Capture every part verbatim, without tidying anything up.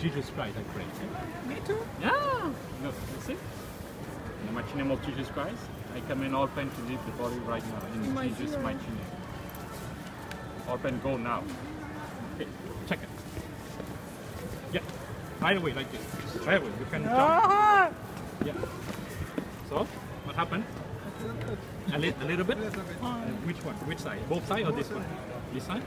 Jesus Christ, I pray. Me too. Yeah. Look, you see? In the mighty name of Jesus Christ, I command all pain to leave the body right now. In My Jesus' dear. mighty name. All pain go now. Okay, check it. Yeah. Right away, like this. Right away. You can jump. Ah! Yeah. So, what happened? A, li a little bit? Uh, which one? Which side? Both sides or this one? This side?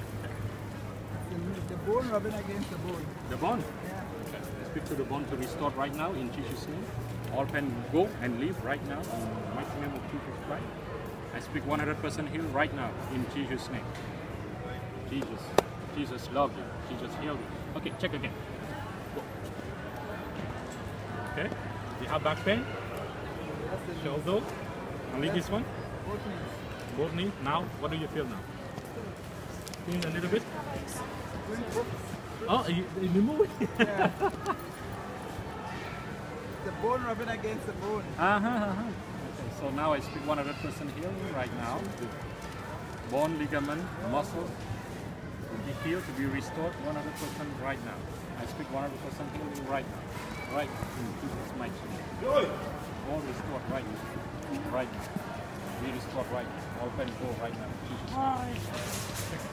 The bone rubbing against the bone. The bone? Yeah. Okay. I speak to the bone to restore right now in Jesus' name. All pain go and leave right now in the mighty name of Jesus Christ. I speak one hundred percent heal right now in Jesus' name. Jesus. Jesus love you. Jesus heal you. Okay, check again. Go. Okay. You have back pain? Shoulder? Only this one? Both knees. Both knees? Now, what do you feel now? Feeling a little bit? Oh, you, you move it? Yeah. The bone rubbing against the bone. Uh-huh, uh-huh. Okay, so now I speak one hundred percent healing right now. The bone, ligament, muscle to be healed, to be restored one hundred percent right now. I speak one hundred percent healing right now. Right now. In Jesus' mighty name. All restored right now. Right now. Be restored right now. All pain go right now. Jesus' name.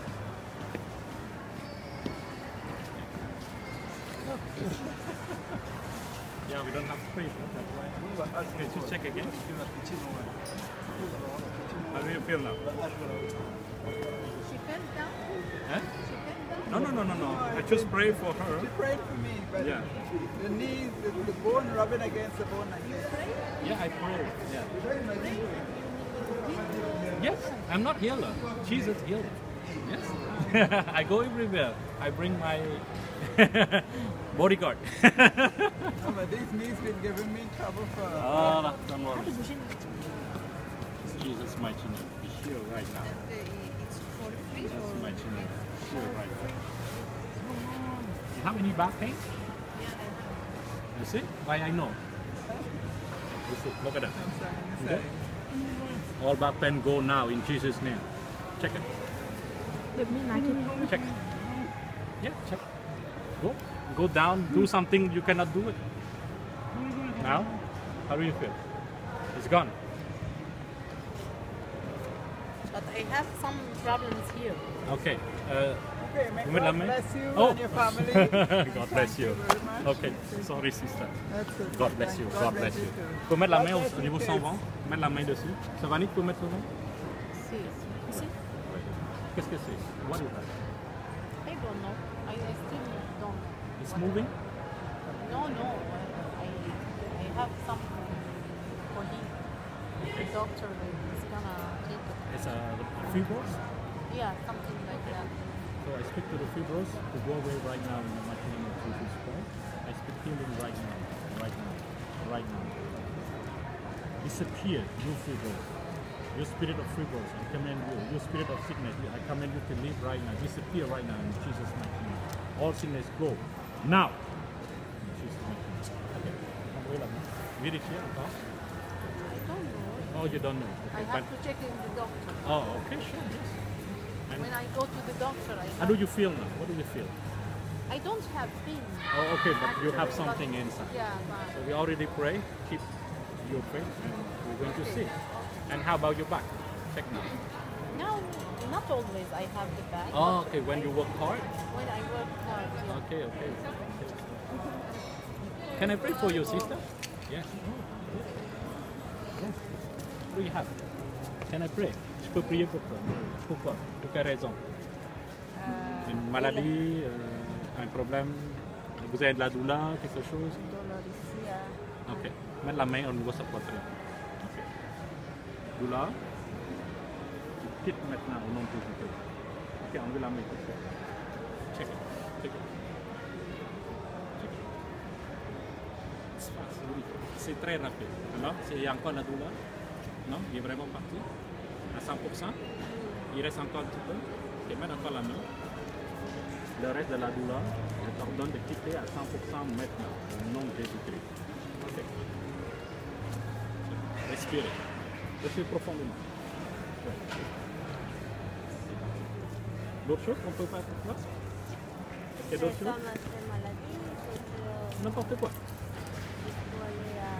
Yeah, we don't have space. Okay, so check again. How do you feel now? She fell down. Huh? She fell down. No, no, no, no, no. I just pray for She her. prayed for me, but Yeah. the knees, the, the bone rubbing against the bone like this. Yeah, I pray. Yeah. Yes, I'm not healer. Jesus healer. Yes. I go everywhere. I bring my bodyguard. No, but these knees been giving me trouble for. Oh, no, don't worry. It's Jesus' mighty name. Be healed right now. It's for free Jesus' or mighty name. Healed right now. You have any back pain? You see? Why I know? You see? Look at that. Okay? All back pain go now in Jesus' name. Check it. Check. Yeah, check. Go. Go down. Do something you cannot do it. Now, how do you feel? It's gone. But I have some problems here. Okay. Uh, Okay, may Women God love me? bless you Oh. and your family. God bless Thank you. very much. Okay. Sorry, sister. That's it. God bless Thank you. God God bless you. too. Tu peux mettre la main au, God bless au niveau you, sans kids. vent. Mettre la main dessus. Ça va, Nick? Tu peux mettre sur le vent? See, ici? Qu'est-ce que c'est? What is that? I don't know. I, I still don't. It's moving? No, no. I I have some for him. The doctor is gonna take it. It's a fibros. Yeah, something like that. So I speak to the fibros to go away right now in the mighty name of Jesus Christ. I speak healing right now, right now, right now. Disappear, you fibros. Your spirit of fibros, I command you. Your spirit of sickness, I command you to leave right now. Disappear right now in Jesus' mighty name. All sickness go now. In Jesus' mighty name. Okay. Envoyez la main. Vérifiez encore. I don't know. Oh, you don't know. I Okay. have But, to check in the doctor. oh, okay, sure, yes. And When I go to the doctor, I how have, do you feel now? What do you feel? I don't have pain. Oh, okay, but you have Actually, something but- inside. Yeah, but So we already pray. Keep your faith, and we're going to see. And how about your back? Check now. now, not always I have the back. Oh, but okay. When I- you work hard. When I work hard, yeah. Okay, okay. okay. Can I pray for you, sister? Yes. Yes. What do you have? Can I pray? Je peux prier pour toi. Pourquoi? Pour quelle raison? Euh, Une maladie, euh, un problème, vous avez de la douleur, quelque chose? douleur ici, euh, Ok. Mettre la main au niveau de sa poitrine. Ok. Douleur. Tu quittes maintenant au nom de Jésus. Ok, enlevez la main. Check it. Check it. Check it. C'est facile, oui. C'est très rapide. Alors, il y a encore la douleur? Non, il est vraiment parti. À cent pour cent. Il reste encore un petit peu. Ok, mets encore la main. Le reste de la douleur, je t'ordonne de quitter à cent pour cent maintenant, au nom de Jésus-Christ. Ok. Respirez. Respirez profondément. Ouais. D'autres choses qu'on peut faire pour toi? Est-ce qu'il y a d'autres choses? maladie. n'importe quoi. Pour aller à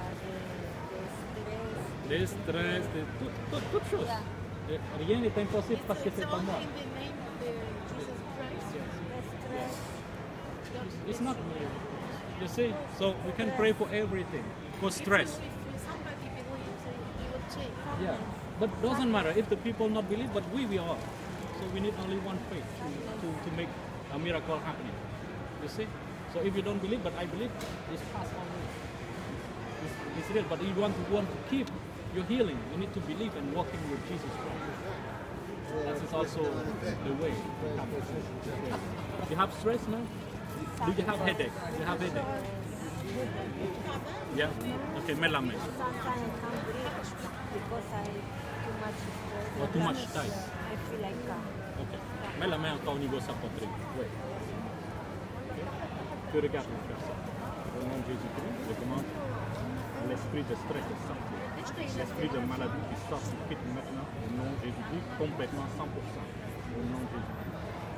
des, Des des stress. stress, des, tout, tout, toutes choses. Yeah. Et rien n'est impossible parce que It's c'est pas all moi. in the name of the Jesus Christ. The stress. It's not me. You see, so we can pray for everything. For stress. If, if somebody believes, he will change. Yeah. But doesn't matter if the people not believe, but we we are. So we need only one faith to, to, to make a miracle happening. You see? So if you don't believe, but I believe, it's past already. It's, it's real. But if you want to want to keep your healing, you need to believe and walking with Jesus Christ. That is also the way. You have stress now? Do you have headache? Do you have headache? Yeah? Okay, mets la main. Sometimes I can't breathe because I too much stress. Oh, too much stress. I feel like uh, Ok. Mets la main encore au niveau de sa poitrine. Oui. Ok. Tu regardes la personne. Au nom de Jésus-Christ, je demande l'esprit de stress de sortir. L'esprit de maladie qui sort, qui quitte maintenant au nom de Jésus-Christ, complètement cent pour cent. Au nom de Jésus-Christ.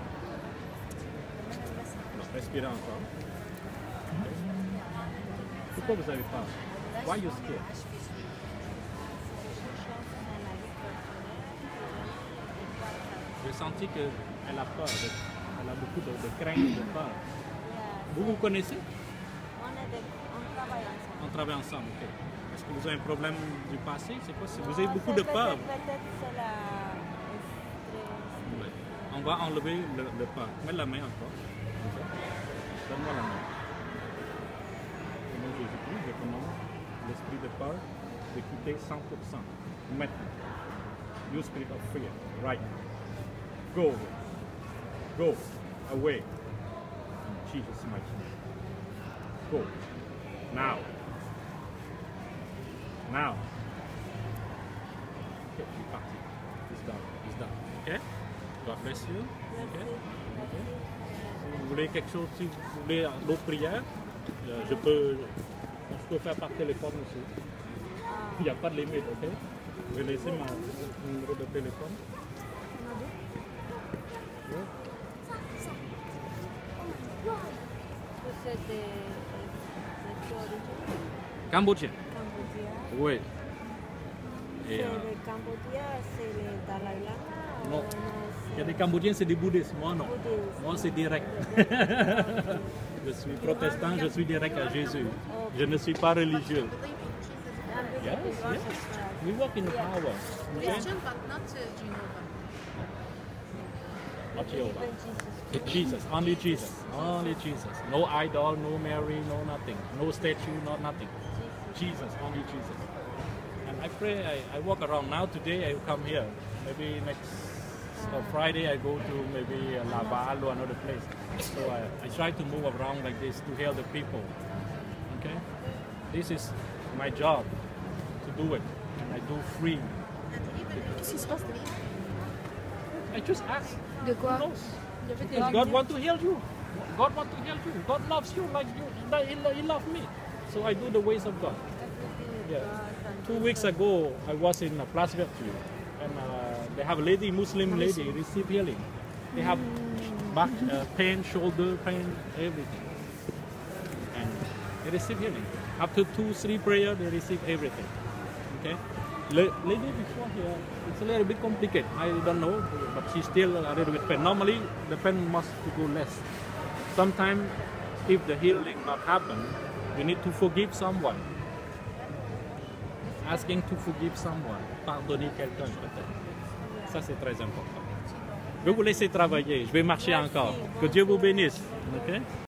Donc, respirez encore. Ok. Pourquoi vous avez peur? Why you scared? J'ai senti qu'elle a peur, de- elle a beaucoup de, de crainte et de peur. yeah. Vous vous connaissez? On est de, on travaille ensemble. On travaille ensemble, ok. Est-ce que vous avez un problème du passé? C'est quoi? C'est- Vous avez Non, beaucoup c'est de peur. peut-être- Peut-être c'est la stress. Ouais. On va enlever le, le peur. Mets la main encore. Ok. Donne-moi la main. Au nom de Jésus-Christ, je commande l'esprit de peur de quitter cent pour cent. Maintenant. You spirit of fear, right now. Go away. Go away. In Jesus' mighty name. Go. Now. Now. Okay, je suis parti. It's done. It's done. Okay? God bless you. Okay? Okay. Si vous voulez quelque chose, si vous voulez d'autres prières, euh, je peux, je peux faire par téléphone aussi. Il n'y a pas de limite, ok? Je vais laisser mon numéro de téléphone. Ouais. C'est de, de, de d'origine Cambodgien. Cambodgia. Oui. Et, C'est euh, le Cambodgia, c'est le Dalai Lama. non. ou Il y a c'est des Cambodgiens, c'est des bouddhistes. Moi, non. bouddhiste? Moi, c'est direct. Je suis protestant, je suis direct à Jésus. Je ne suis pas religieux. Believe in Jesus. And Yes, because yes. of We walk in power. Okay? Christian, but not uh, Jehovah. Not that, Jehovah. even Jesus. Jesus, only Jesus, only Jesus. No idol, no Mary, no nothing. No statue, no nothing. Jesus, only Jesus. And I pray, I, I walk around now. Today I come here. Maybe next uh, Friday I go to maybe uh, Laval or another place. So I, I try to move around like this to help the people. Okay? This is my job to do it. And I do free. Qu'est-ce qui se passe? I just ask. De quoi? Who knows? Because God wants to heal you. God wants to heal you. God loves you like you. Like He, lo- he loves me. So I do the ways of God. Yeah. Two weeks ago, I was in a Place Vertu, and uh, they have a lady, Muslim lady, receive healing. They have back uh, pain, shoulder pain, everything, and they receive healing. After two, three prayers, they receive everything. Okay. La- lady before here, it's a little bit complicated. I don't know, but she's still a little bit pain. Normally, the pain must go less. Sometimes, if the healing not happen, you need to forgive someone. Asking to forgive someone, pardonner quelqu'un peut-être. Ça c'est très important. Je vais vous laisser travailler, je vais marcher encore. Que Dieu vous bénisse. Okay?